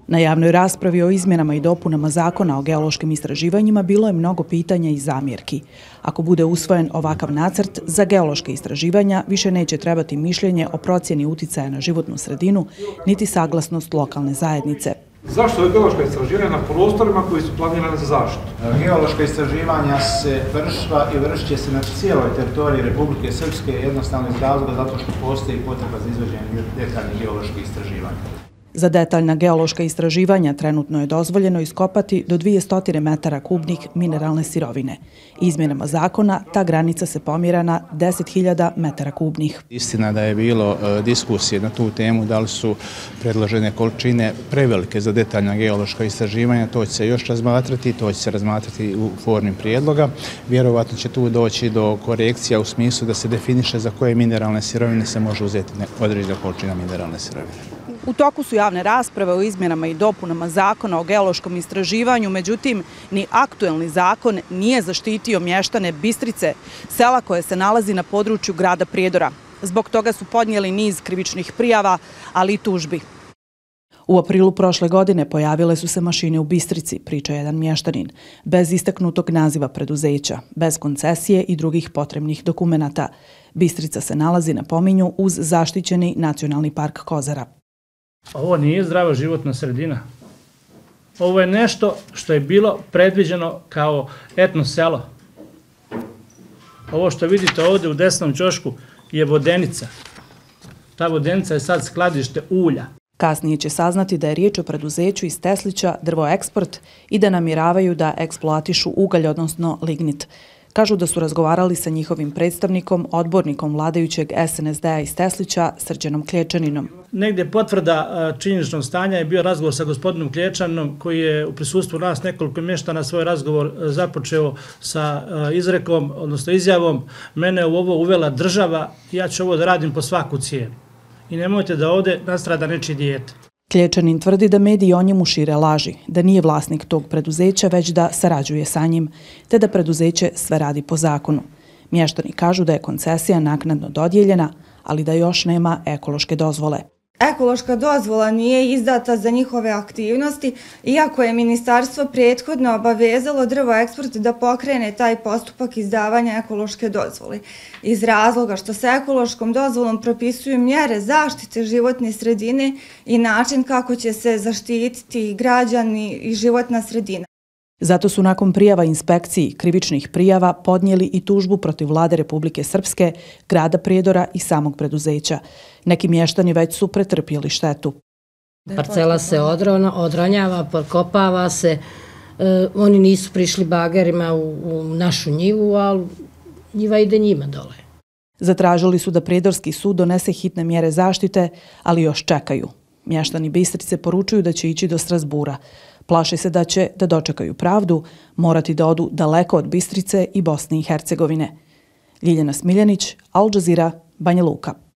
Na javnoj raspravi o izmjenama i dopunama Zakona o geološkim istraživanjima bilo je mnogo pitanja i zamjerki. Ako bude usvojen ovakav nacrt, za geološke istraživanja više neće trebati mišljenje o procjeni uticaja na životnu sredinu, niti saglasnost lokalne zajednice. Zašto je geološka istraživanja na prostorima koji su planirani za zaštitu? Geološka istraživanja se vršila i vršit će se na cijeloj teritoriji Republike Srpske jednostavno iz razloga zato što postoji potreba za izvođenje detaljnih geoloških istraživanja. Za detaljna geološka istraživanja trenutno je dozvoljeno iskopati do 200 metara kubnih mineralne sirovine. Izmjenama zakona ta granica se pomjera na 10.000 metara kubnih. Istina da je bilo diskusije na tu temu da li su predložene količine prevelike za detaljna geološka istraživanja, to će se još razmatrati, to će se razmatrati u formi prijedloga. Vjerovatno će tu doći do korekcija u smislu da se definiše za koje mineralne sirovine se može uzeti određena količina mineralne sirovine. U toku su javne rasprave o izmjenama i dopunama Zakona o geološkom istraživanju, međutim, ni aktuelni zakon nije zaštitio mještane Bistrice, sela koje se nalazi na području grada Prijedora. Zbog toga su podnijeli niz krivičnih prijava, ali i tužbi. U aprilu prošle godine pojavile su se mašine u Bistrici, priča jedan mještanin, bez istaknutog naziva preduzeća, bez koncesije i drugih potrebnih dokumenata. Bistrica se nalazi, napominju, uz zaštićeni nacionalni park Kozara. Ovo nije zdrava životna sredina. Ovo je nešto što je bilo predviđeno kao etno selo. Ovo što vidite ovdje u desnom ćošku je vodenica. Ta vodenica je sad skladište ulja. Kasnije će saznati da je riječ o preduzeću iz Teslića Drvoeksport i da namjeravaju da eksploatišu ugalj, odnosno lignit. Kažu da su razgovarali sa njihovim predstavnikom, odbornikom vladajućeg SNSD-a iz Teslića, Srđanom Klječaninom. Negdje potvrda činjeničnog stanja je bio razgovor sa gospodinom Klječaninom koji je u prisustvu nas nekoliko mještana svoj razgovor započeo sa izrekom, odnosno izjavom: mene u ovo uvela država, ja ću ovo da radim po svaku cijenu. I nemojte da ovdje nastrada nečije dijete. Klječanin tvrdi da mediji o njemu šire laži, da nije vlasnik tog preduzeća, već da sarađuje sa njim, te da preduzeće sve radi po zakonu. Mještani kažu da je koncesija naknadno dodijeljena, ali da još nema ekološke dozvole. Ekološka dozvola nije izdata za njihove aktivnosti, iako je ministarstvo prethodno obavezalo Drvoeksport da pokrene taj postupak izdavanja ekološke dozvole. Iz razloga što se ekološkom dozvolom propisuju mjere zaštite životne sredine i način kako će se zaštititi građani i životna sredina. Zato su nakon prijava inspekciji krivičnih prijava podnijeli i tužbu protiv vlade Republike Srpske, grada Prijedora i samog preduzeća. Neki mještani već su pretrpjeli štetu. Parcela se odronjava, pokopava se. Oni nisu prišli bagerima u našu njivu, ali njiva ide njima dole. Zatražili su da Prijedorski sud donese hitne mjere zaštite, ali još čekaju. Mještani Bistrice poručuju da će ići do Strasbura. Plaše se da će, da dočekaju pravdu, morati da odu daleko od Bistrice i Bosne i Hercegovine. Ljiljana Smiljanić, Al Jazeera, Banja Luka.